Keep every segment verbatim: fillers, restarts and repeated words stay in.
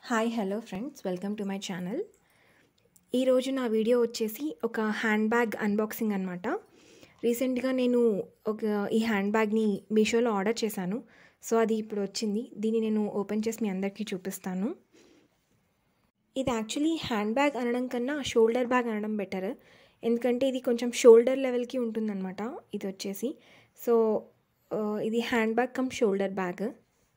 Hi hello friends, welcome to my channel. ఈరోజు నా video వచ్చేసి ఒక హ్యాండ్ బ్యాగ్ అన్బాక్సింగ్ అనమాట. రీసెంట్గా నేను ఒక ఈ హ్యాండ్ బ్యాగ్ని మీషోలో ఆర్డర్ చేశాను. సో అది ఇప్పుడు వచ్చింది. దీన్ని నేను ఓపెన్ చేసి మీ అందరికీ చూపిస్తాను. ఇది యాక్చువల్లీ హ్యాండ్ బ్యాగ్ అనడం కన్నా షోల్డర్ బ్యాగ్ అనడం బెటర్, ఎందుకంటే ఇది కొంచెం షోల్డర్ లెవెల్కి ఉంటుందన్నమాట. ఇది వచ్చేసి సో ఇది hand bag come shoulder bag.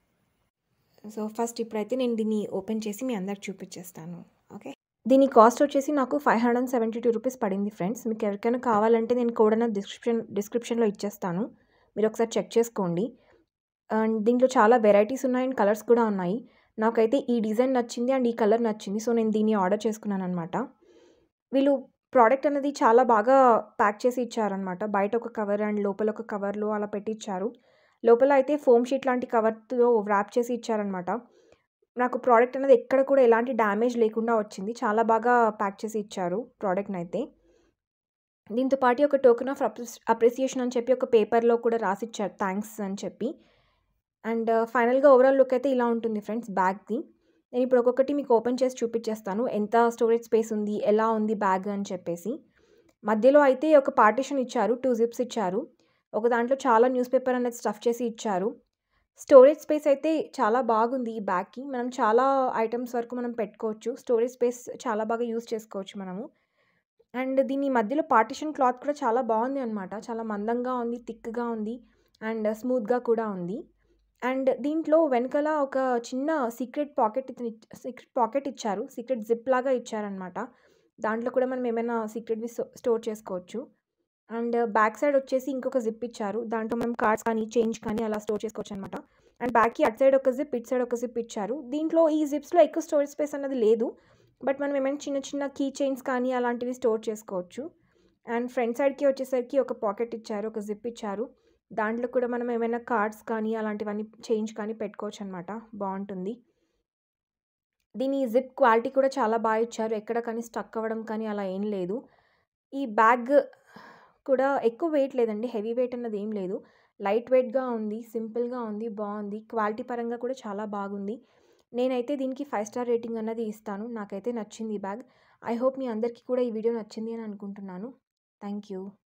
So first ఇప్పుడైతే నేను దీన్ని ఓపెన్ చేసి మీ అందరికి చూపించేస్తాను. ఓకే, దీని కాస్ట్ వచ్చేసి నాకు five hundred and seventy two rupees పడింది ఫ్రెండ్స్. మీకు ఎవరికైనా కావాలంటే నేను కోడ్ అనేది డిస్క్రిప్షన్ డిస్క్రిప్షన్లో ఇచ్చేస్తాను, మీరు ఒకసారి చెక్ చేసుకోండి. అండ్ దీంట్లో చాలా వెరైటీస్ ఉన్నాయి అండ్ కలర్స్ కూడా ఉన్నాయి. నాకైతే ఈ డిజైన్ నచ్చింది అండ్ ఈ కలర్ నచ్చింది, సో నేను దీన్ని ఆర్డర్ చేసుకున్నాను అనమాట. వీళ్ళు ప్రోడక్ట్ అనేది చాలా బాగా ప్యాక్ చేసి ఇచ్చారనమాట. బయట ఒక కవర్ అండ్ లోపల ఒక కవర్లో అలా పెట్టి ఇచ్చారు. లోపల అయితే ఫోమ్ షీట్ లాంటి కవర్తో వ్రాప్ చేసి ఇచ్చారనమాట. నాకు ప్రోడక్ట్ అనేది ఎక్కడ కూడా ఎలాంటి డ్యామేజ్ లేకుండా వచ్చింది. చాలా బాగా ప్యాక్ చేసి ఇచ్చారు ప్రోడక్ట్ని అయితే. దీంతో పాటు ఒక టోకెన్ ఆఫ్ అప్రిసియేషన్ అని చెప్పి ఒక పేపర్లో కూడా రాసి ఇచ్చారు, థ్యాంక్స్ అని చెప్పి. అండ్ ఫైనల్గా ఓవరాల్ లుక్ అయితే ఇలా ఉంటుంది ఫ్రెండ్స్ బ్యాగ్ది. నేను ఇప్పుడు ఒక్కొక్కటి మీకు ఓపెన్ చేసి చూపించేస్తాను, ఎంత స్టోరేజ్ స్పేస్ ఉంది, ఎలా ఉంది బ్యాగ్ అని చెప్పేసి. మధ్యలో అయితే ఒక పార్టిషన్ ఇచ్చారు, టూ జిప్స్ ఇచ్చారు. ఒక దాంట్లో చాలా న్యూస్ పేపర్ అనేది స్టఫ్ చేసి ఇచ్చారు. స్టోరేజ్ స్పేస్ అయితే చాలా బాగుంది ఈ బ్యాగ్కి. మనం చాలా ఐటమ్స్ వరకు మనం పెట్టుకోవచ్చు. స్టోరేజ్ స్పేస్ చాలా బాగా యూస్ చేసుకోవచ్చు మనము. అండ్ దీని మధ్యలో పార్టిషన్ క్లాత్ కూడా చాలా బాగుంది అనమాట. చాలా మందంగా ఉంది, థిక్గా ఉంది అండ్ స్మూత్గా కూడా ఉంది. అండ్ దీంట్లో వెనకాల ఒక చిన్న సీక్రెట్ పాకెట్ సీక్రెట్ పాకెట్ ఇచ్చారు, సీక్రెట్ జిప్ లాగా ఇచ్చారనమాట. దాంట్లో కూడా మనం ఏమైనా సీక్రెట్వి స్టోర్ చేసుకోవచ్చు. అండ్ బ్యాక్ సైడ్ వచ్చేసి ఇంకొక జిప్ ఇచ్చారు, దాంట్లో మనం కార్డ్స్ కానీ చేంజ్ కానీ అలా స్టోర్ చేసుకోవచ్చు అనమాట. అండ్ బ్యాక్కి అటు సైడ్ ఒక జిప్, ఇటు సైడ్ ఒక జిప్ ఇచ్చారు. దీంట్లో ఈ జిప్స్లో ఎక్కువ స్టోరేజ్ స్పేస్ అనేది లేదు, బట్ మనం ఏమైనా చిన్న చిన్న కీ చైన్స్ కానీ అలాంటివి స్టోర్ చేసుకోవచ్చు. అండ్ ఫ్రంట్ సైడ్కి వచ్చేసరికి ఒక పాకెట్ ఇచ్చారు, ఒక జిప్ ఇచ్చారు. దాంట్లో కూడా మనం ఏమైనా కార్డ్స్ కానీ అలాంటివన్నీ చేంజ్ కానీ పెట్టుకోవచ్చు అనమాట. బాగుంటుంది. దీని జిప్ క్వాలిటీ కూడా చాలా బాగా ఇచ్చారు, ఎక్కడ కానీ స్టక్ అవ్వడం కానీ అలా ఏం లేదు. ఈ బ్యాగ్ కూడా ఎక్కువ వెయిట్ లేదండి, హెవీ వెయిట్ అన్నది ఏం లేదు. లైట్ వెయిట్గా ఉంది, సింపుల్గా ఉంది, బాగుంది. క్వాలిటీ పరంగా కూడా చాలా బాగుంది. నేనైతే దీనికి ఫైవ్ స్టార్ రేటింగ్ అన్నది ఇస్తాను. నాకైతే నచ్చింది ఈ బ్యాగ్. ఐ హోప్ మీ అందరికీ కూడా ఈ వీడియో నచ్చింది అని అనుకుంటున్నాను. Thank you.